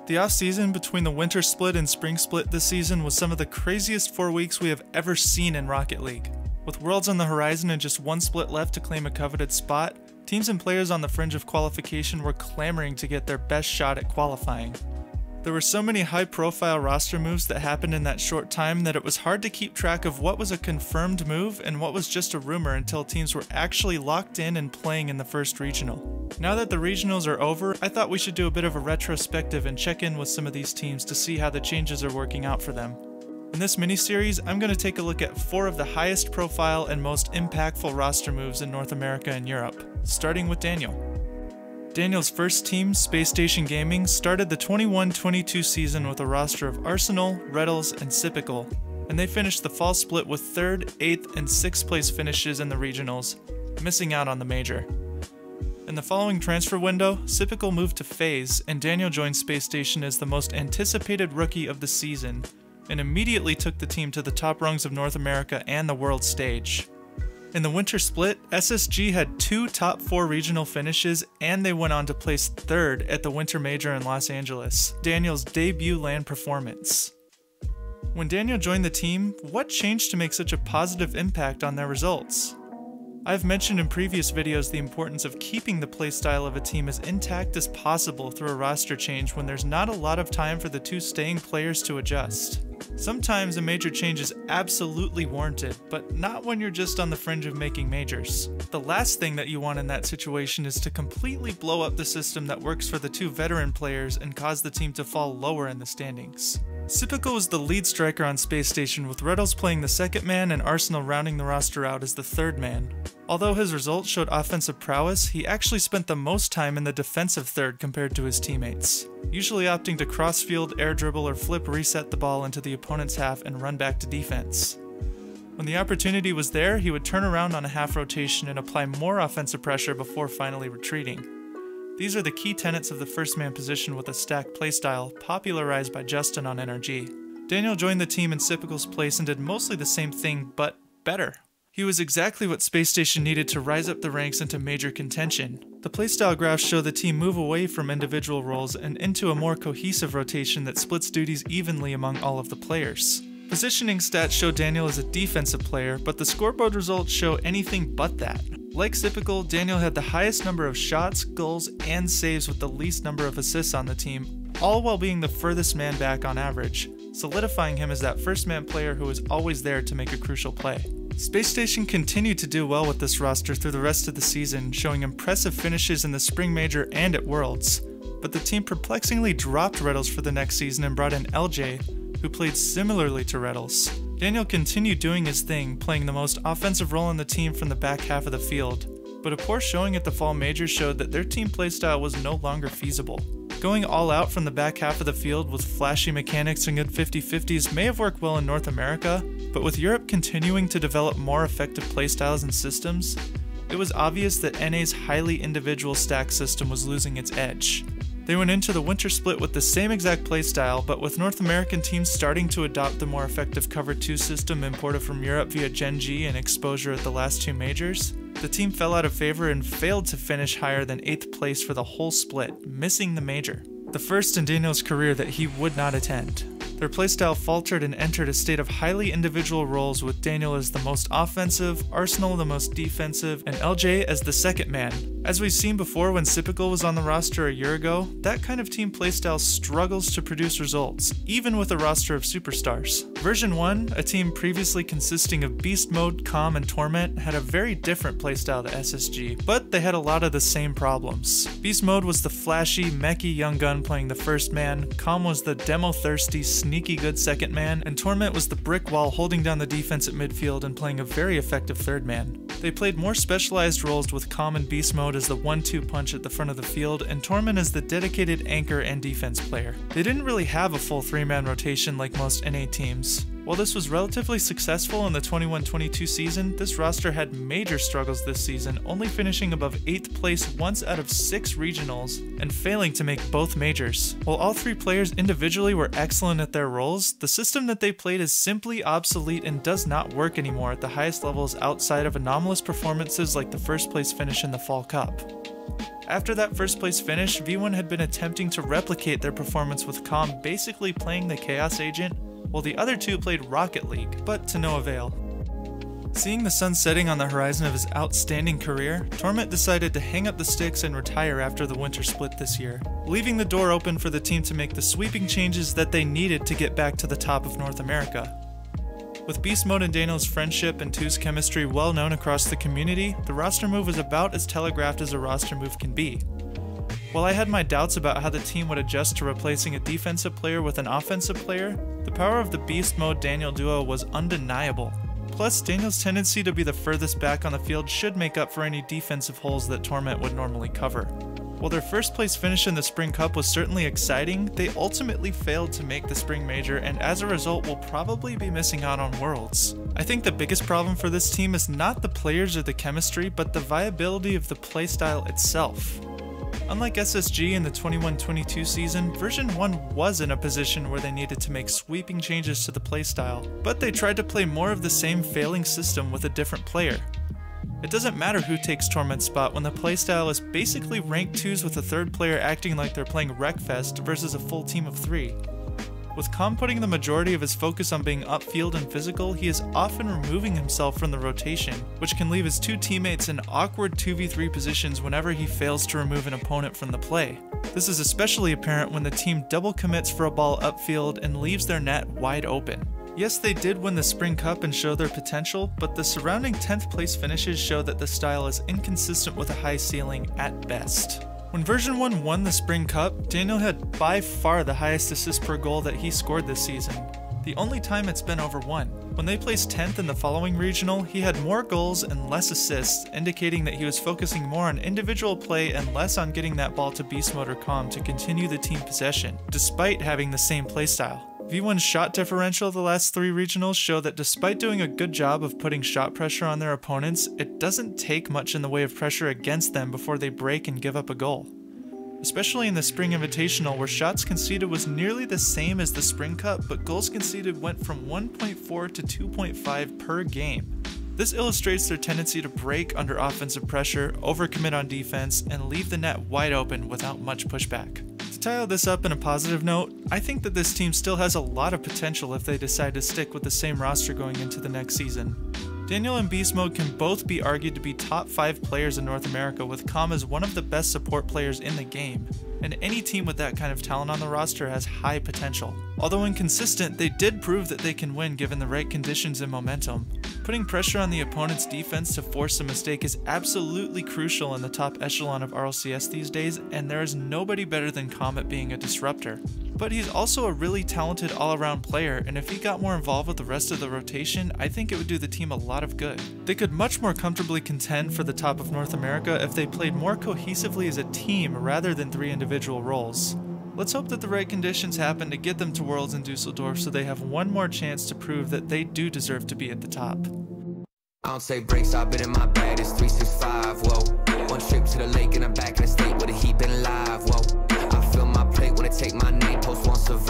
The off-season between the winter split and spring split this season was some of the craziest 4 weeks we have ever seen in Rocket League. With Worlds on the horizon and just one split left to claim a coveted spot, teams and players on the fringe of qualification were clamoring to get their best shot at qualifying. There were so many high-profile roster moves that happened in that short time that it was hard to keep track of what was a confirmed move and what was just a rumor until teams were actually locked in and playing in the first regional. Now that the regionals are over, I thought we should do a bit of a retrospective and check in with some of these teams to see how the changes are working out for them. In this mini-series, I'm going to take a look at 4 of the highest profile and most impactful roster moves in North America and Europe, starting with Daniel. Daniel's first team, Space Station Gaming, started the 21-22 season with a roster of Arsenal, Retals, and Sypical, and they finished the fall split with 3rd, 8th, and 6th place finishes in the regionals, missing out on the major. In the following transfer window, Sypical moved to FaZe, and Daniel joined Space Station as the most anticipated rookie of the season, and immediately took the team to the top rungs of North America and the world stage. In the winter split, SSG had 2 top 4 regional finishes, and they went on to place 3rd at the Winter Major in Los Angeles, Daniel's debut LAN performance. When Daniel joined the team, what changed to make such a positive impact on their results? I've mentioned in previous videos the importance of keeping the playstyle of a team as intact as possible through a roster change when there's not a lot of time for the 2 staying players to adjust. Sometimes a major change is absolutely warranted, but not when you're just on the fringe of making majors. The last thing that you want in that situation is to completely blow up the system that works for the 2 veteran players and cause the team to fall lower in the standings. Sypical was the lead striker on Space Station, with Retals playing the 2nd man and Arsenal rounding the roster out as the 3rd man. Although his results showed offensive prowess, he actually spent the most time in the defensive 3rd compared to his teammates, usually opting to cross-field, air dribble, or flip reset the ball into the opponent's half and run back to defense. When the opportunity was there, he would turn around on a half rotation and apply more offensive pressure before finally retreating. These are the key tenets of the first man position with a stacked playstyle, popularized by Justin on NRG. Daniel joined the team in Sypical's place and did mostly the same thing, but better. He was exactly what Space Station needed to rise up the ranks into major contention. The playstyle graphs show the team move away from individual roles and into a more cohesive rotation that splits duties evenly among all of the players. Positioning stats show Daniel as a defensive player, but the scoreboard results show anything but that. Like Sypical, Daniel had the highest number of shots, goals, and saves with the least number of assists on the team, all while being the furthest man back on average, solidifying him as that first man player who is always there to make a crucial play. Space Station continued to do well with this roster through the rest of the season, showing impressive finishes in the Spring Major and at Worlds, but the team perplexingly dropped Retals for the next season and brought in LJ, who played similarly to Retals. Daniel continued doing his thing, playing the most offensive role on the team from the back half of the field, but a poor showing at the Fall Major showed that their team playstyle was no longer feasible. Going all out from the back half of the field with flashy mechanics and good 50-50s may have worked well in North America, but with Europe continuing to develop more effective playstyles and systems, it was obvious that NA's highly individual stack system was losing its edge. They went into the winter split with the same exact playstyle, but with North American teams starting to adopt the more effective Cover 2 system imported from Europe via Gen G and exposure at the last 2 majors, the team fell out of favor and failed to finish higher than 8th place for the whole split, missing the major, the first in Daniel's career that he would not attend. Their playstyle faltered and entered a state of highly individual roles, with Daniel as the most offensive, Arsenal the most defensive, and LJ as the 2nd man. As we've seen before when Sypical was on the roster a year ago, that kind of team playstyle struggles to produce results, even with a roster of superstars. Version1, a team previously consisting of Beast Mode, Calm, and Torment, had a very different playstyle to SSG, but they had a lot of the same problems. Beast Mode was the flashy, mechy young gun playing the first man, Calm was the demo-thirsty, sneaky good 2nd man, and Torment was the brick wall holding down the defense at midfield and playing a very effective 3rd man. They played more specialized roles, with Calm and Beast Mode as the 1-2 punch at the front of the field, and Torment as the dedicated anchor and defense player. They didn't really have a full 3-man rotation like most NA teams. While this was relatively successful in the 21-22 season, this roster had major struggles this season, only finishing above 8th place once out of 6 regionals, and failing to make both majors. While all 3 players individually were excellent at their roles, the system that they played is simply obsolete and does not work anymore at the highest levels outside of anomalous performances like the first place finish in the Fall Cup. After that first place finish, V1 had been attempting to replicate their performance with Calm basically playing the Chaos Agent, while the other two played Rocket League, but to no avail. Seeing the sun setting on the horizon of his outstanding career, Torment decided to hang up the sticks and retire after the winter split this year, leaving the door open for the team to make the sweeping changes that they needed to get back to the top of North America. With Beast Mode and Daniel's friendship and Two's chemistry well known across the community, the roster move was about as telegraphed as a roster move can be. While I had my doubts about how the team would adjust to replacing a defensive player with an offensive player, the power of the Beast Mode Daniel duo was undeniable. Plus, Daniel's tendency to be the furthest back on the field should make up for any defensive holes that Torment would normally cover. While their first place finish in the Spring Cup was certainly exciting, they ultimately failed to make the Spring Major and as a result will probably be missing out on Worlds. I think the biggest problem for this team is not the players or the chemistry, but the viability of the playstyle itself. Unlike SSG in the 21-22 season, Version 1 was in a position where they needed to make sweeping changes to the playstyle, but they tried to play more of the same failing system with a different player. It doesn't matter who takes Torment's spot when the playstyle is basically ranked 2s with a third player acting like they're playing Wreckfest versus a full team of 3. With Calm putting the majority of his focus on being upfield and physical, he is often removing himself from the rotation, which can leave his two teammates in awkward 2v3 positions whenever he fails to remove an opponent from the play. This is especially apparent when the team double commits for a ball upfield and leaves their net wide open. Yes, they did win the Spring Cup and show their potential, but the surrounding 10th place finishes show that the style is inconsistent with a high ceiling at best. When Version 1 won the Spring Cup, Daniel had by far the highest assists per goal that he scored this season, the only time it's been over 1. When they placed 10th in the following regional, he had more goals and less assists, indicating that he was focusing more on individual play and less on getting that ball to Beast Mode or Calm to continue the team possession, despite having the same playstyle. V1's shot differential the last 3 regionals show that despite doing a good job of putting shot pressure on their opponents, it doesn't take much in the way of pressure against them before they break and give up a goal. Especially in the Spring Invitational, where shots conceded was nearly the same as the Spring Cup, but goals conceded went from 1.4 to 2.5 per game. This illustrates their tendency to break under offensive pressure, overcommit on defense, and leave the net wide open without much pushback. To tie all this up in a positive note, I think that this team still has a lot of potential if they decide to stick with the same roster going into the next season. Daniel and Beast Mode can both be argued to be top 5 players in North America, with Calm as one of the best support players in the game, and any team with that kind of talent on the roster has high potential. Although inconsistent, they did prove that they can win given the right conditions and momentum. Putting pressure on the opponent's defense to force a mistake is absolutely crucial in the top echelon of RLCS these days, and there is nobody better than Calm at being a disruptor. But he's also a really talented all-around player, and if he got more involved with the rest of the rotation, I think it would do the team a lot of good. They could much more comfortably contend for the top of North America if they played more cohesively as a team rather than 3 individual roles. Let's hope that the right conditions happen to get them to Worlds in Dusseldorf so they have one more chance to prove that they do deserve to be at the top. I don't take breaks, I've been in my bag, it's 365, whoa. One trip to the lake and I'm back in the state where the heat been live, whoa. I fill my plate when they take my name, post one survive.